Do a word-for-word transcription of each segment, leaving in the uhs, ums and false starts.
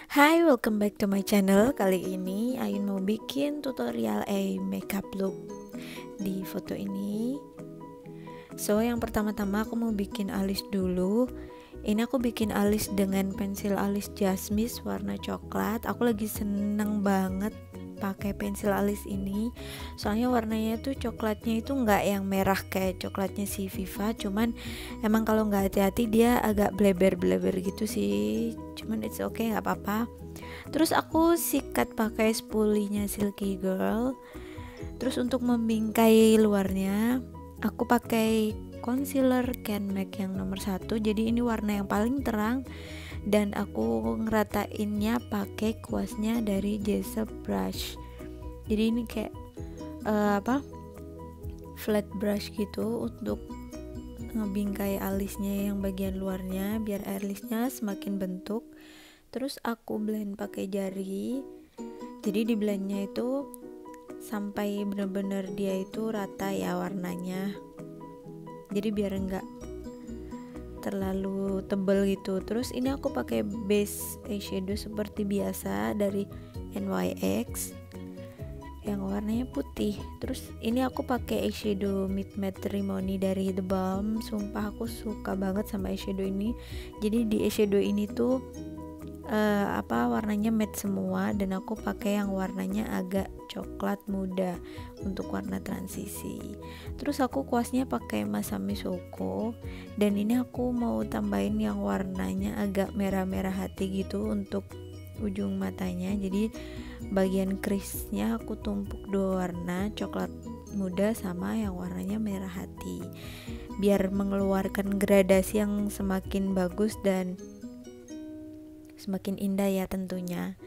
Hai, welcome back to my channel. Kali ini Ayun mau bikin tutorial a makeup look di foto ini. So, yang pertama-tama aku mau bikin alis dulu. Ini aku bikin alis dengan pensil alis Jasmine warna coklat. Aku lagi seneng banget pakai pensil alis ini, soalnya warnanya tuh coklatnya itu nggak yang merah kayak coklatnya si Viva, cuman emang kalau nggak hati-hati dia agak bleber-bleber gitu sih, cuman it's okay, nggak apa-apa. Terus aku sikat pakai spulinya Silky Girl. Terus untuk membingkai luarnya aku pakai concealer Can Make yang nomor satu, jadi ini warna yang paling terang, dan aku ngeratainnya pakai kuasnya dari Jessup brush. Jadi ini kayak uh, apa flat brush gitu untuk ngebingkai alisnya yang bagian luarnya biar alisnya semakin bentuk. Terus aku blend pakai jari, jadi di blendnya itu sampai bener-bener dia itu rata ya warnanya, jadi biar enggak terlalu tebel gitu. Terus ini aku pakai base eyeshadow seperti biasa dari N Y X yang warnanya putih. Terus ini aku pakai eyeshadow Mid Matrimony dari The Balm. Sumpah aku suka banget sama eyeshadow ini. Jadi di eyeshadow ini tuh uh, apa warnanya matte semua, dan aku pakai yang warnanya agak coklat muda untuk warna transisi. Terus aku kuasnya pakai Masami Soko, dan ini aku mau tambahin yang warnanya agak merah-merah hati gitu untuk ujung matanya. Jadi bagian crease-nya aku tumpuk dua warna, coklat muda sama yang warnanya merah hati, biar mengeluarkan gradasi yang semakin bagus dan semakin indah ya tentunya.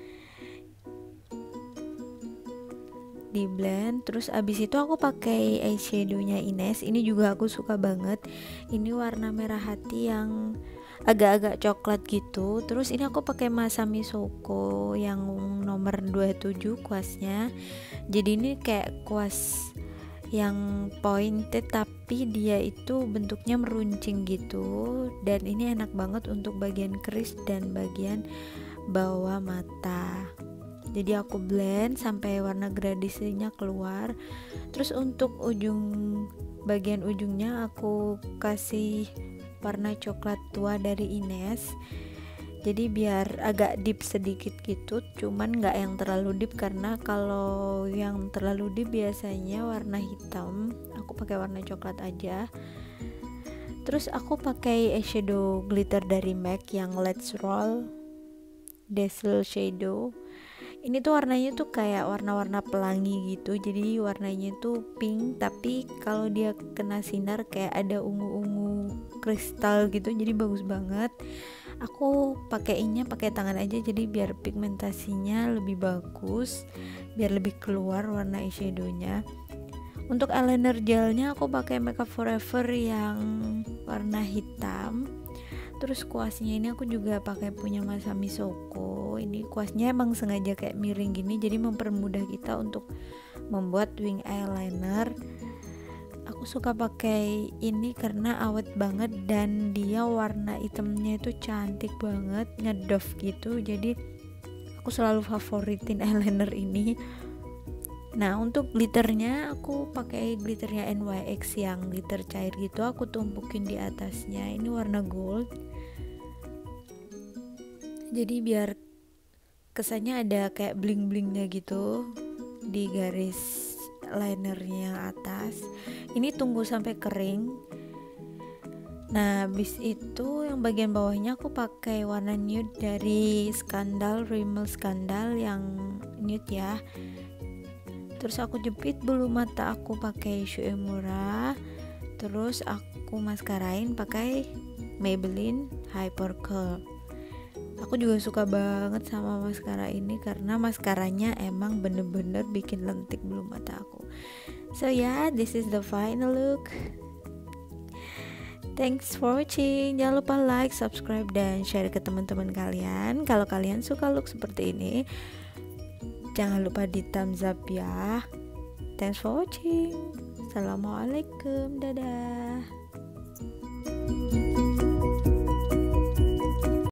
Di blend, terus abis itu aku pakai eyeshadownya Ines. Ini juga aku suka banget. Ini warna merah hati yang agak-agak coklat gitu. Terus ini aku pakai Masami Soko yang nomor dua puluh tujuh kuasnya. Jadi ini kayak kuas yang pointed tapi dia itu bentuknya meruncing gitu, dan ini enak banget untuk bagian crease dan bagian bawah mata. Jadi aku blend sampai warna gradasinya keluar. Terus untuk ujung bagian ujungnya aku kasih warna coklat tua dari Ines, jadi biar agak deep sedikit gitu, cuman nggak yang terlalu deep, karena kalau yang terlalu deep biasanya warna hitam. Aku pakai warna coklat aja. Terus aku pakai eyeshadow glitter dari MAC yang Let's Roll Dazzle Shadow. Ini tuh warnanya tuh kayak warna-warna pelangi gitu, jadi warnanya tuh pink, tapi kalau dia kena sinar kayak ada ungu-ungu kristal gitu, jadi bagus banget. Aku pakainya pakai tangan aja, jadi biar pigmentasinya lebih bagus, biar lebih keluar warna eyeshadownya. Untuk eyeliner gelnya aku pakai Makeup Forever yang warna hitam. Terus kuasnya ini aku juga pakai punya Masami Soko. Ini kuasnya emang sengaja kayak miring gini, jadi mempermudah kita untuk membuat wing eyeliner. Aku suka pakai ini karena awet banget, dan dia warna hitamnya itu cantik banget, ngedove gitu. Jadi aku selalu favoritin eyeliner ini. Nah, untuk glitternya aku pakai glitternya N Y X yang glitter cair gitu, aku tumpukin di atasnya. Ini warna gold, jadi biar kesannya ada kayak bling-blingnya gitu di garis linernya yang atas. Ini tunggu sampai kering. Nah, habis itu yang bagian bawahnya aku pakai warna nude dari Skandal, Rimmel Skandal yang nude ya. Terus aku jepit bulu mata aku pakai Shu Uemura. Terus aku maskarain pakai Maybelline Hyper Curl. Aku juga suka banget sama maskara ini karena maskaranya emang bener-bener bikin lentik bulu mata aku. So yeah, this is the final look. Thanks for watching. Jangan lupa like, subscribe, dan share ke teman-teman kalian. Kalau kalian suka look seperti ini, jangan lupa di thumbs up ya. Thanks for watching. Assalamualaikum, dadah.